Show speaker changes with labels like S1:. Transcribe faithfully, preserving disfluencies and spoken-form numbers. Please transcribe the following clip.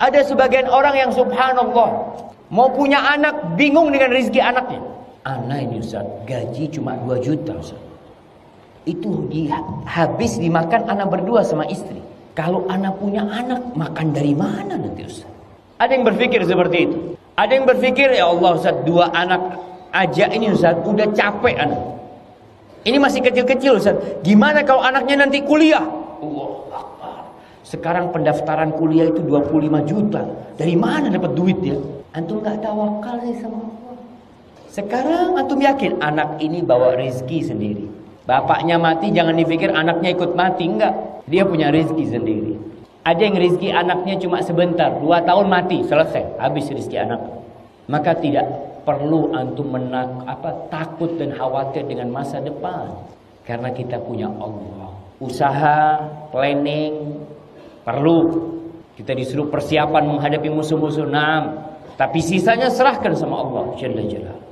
S1: Ada sebagian orang yang subhanallah mau punya anak, bingung dengan rezeki anaknya. Anak ini Ustaz, gaji cuma dua juta Ustaz. Itu di, habis dimakan anak berdua sama istri. Kalau anak punya anak, makan dari mana nanti Ustaz? Ada yang berpikir seperti itu. Ada yang berpikir, ya Allah Ustaz, dua anak aja ini Ustaz, udah capek anak. Ini masih kecil-kecil Ustaz. Gimana kalau anaknya nanti kuliah? Allah Akbar. Sekarang pendaftaran kuliah itu dua puluh lima juta. Dari mana dapat duit ya? Antum gak tawakal sih sama Allah. Sekarang antum yakin anak ini bawa rezeki sendiri. Bapaknya mati, jangan dipikir anaknya ikut mati. Enggak, dia punya rezeki sendiri. Ada yang rezeki anaknya cuma sebentar, dua tahun mati, selesai, habis rezeki anak. Maka tidak perlu antum menak, apa, takut dan khawatir dengan masa depan. Karena kita punya Allah. Usaha, planning, perlu. Kita disuruh persiapan menghadapi musuh-musuh. Nah, tapi sisanya serahkan sama Allah Jalla Jalla.